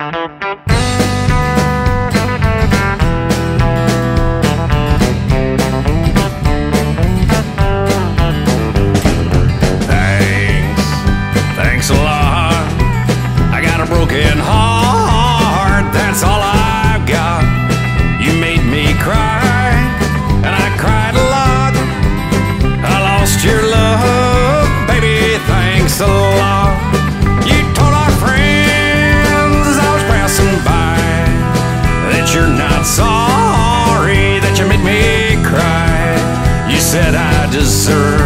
Thanks a lot. I got a broken heart, that's all I've got. You made me cry, and I cried a lot. I lost your love, baby, thanks a lot. You told our friends as I was passing by that you're not sorry that you made me cry. You said I deserve